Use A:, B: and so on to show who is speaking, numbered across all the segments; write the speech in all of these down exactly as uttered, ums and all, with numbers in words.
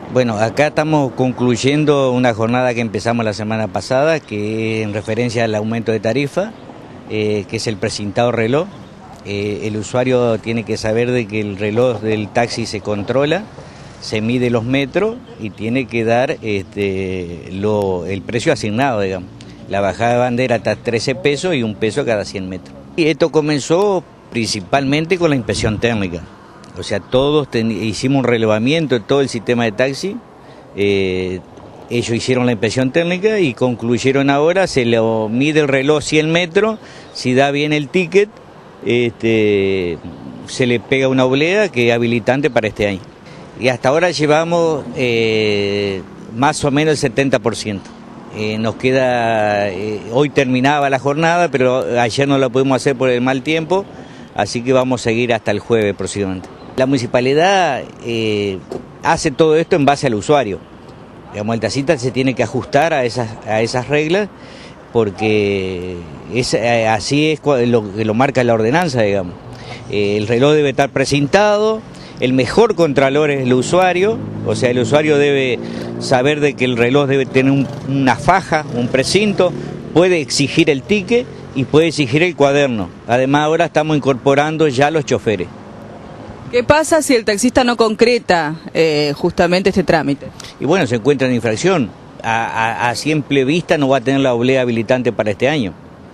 A: Bueno, acá estamos concluyendo una jornada que empezamos la semana pasada, que es en referencia al aumento de tarifa, eh, que es el precintado reloj. Eh, el usuario tiene que saber de que el reloj del taxi se controla, se mide los metros y tiene que dar este, lo, el precio asignado, digamos. La bajada de bandera está trece pesos y un peso cada cien metros. Y esto comenzó principalmente con la inspección técnica. O sea, todos hicimos un relevamiento de todo el sistema de taxi, eh, ellos hicieron la inspección técnica y concluyeron ahora, se le mide el reloj cien metros, si da bien el ticket, este, se le pega una oblea que es habilitante para este año. Y hasta ahora llevamos eh, más o menos el setenta por ciento. Eh, nos queda, eh, hoy terminaba la jornada, pero ayer no la pudimos hacer por el mal tiempo, así que vamos a seguir hasta el jueves próximamente. La municipalidad eh, hace todo esto en base al usuario. Digamos, el taxista se tiene que ajustar a esas, a esas reglas porque es, eh, así es lo que lo marca la ordenanza, digamos. Eh, el reloj debe estar precintado, el mejor contralor es el usuario, o sea, el usuario debe saber de que el reloj debe tener un, una faja, un precinto, puede exigir el ticket y puede exigir el cuaderno. Además, ahora estamos incorporando ya los choferes.
B: ¿Qué pasa si el taxista no concreta eh, justamente este trámite? Y
A: bueno, se encuentra en infracción. A, a, a simple vista no va a tener la oblea habilitante para este año.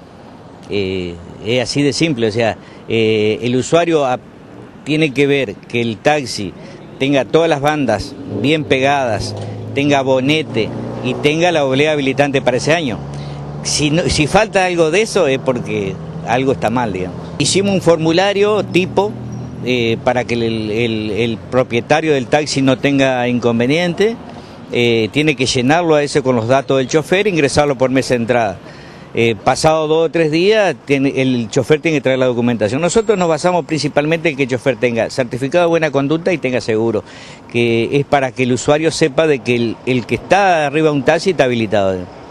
A: Eh, es así de simple, o sea, eh, el usuario a, tiene que ver que el taxi tenga todas las bandas bien pegadas, tenga bonete y tenga la oblea habilitante para ese año. Si, no, si falta algo de eso es porque algo está mal, digamos. Hicimos un formulario tipo eh, para que el, el, el propietario del taxi no tenga inconveniente, eh, tiene que llenarlo a ese con los datos del chofer e ingresarlo por mesa de entrada. Eh, pasado dos o tres días, tiene, el chofer tiene que traer la documentación. Nosotros nos basamos principalmente en que el chofer tenga certificado de buena conducta y tenga seguro, que es para que el usuario sepa de que el, el que está arriba de un taxi está habilitado.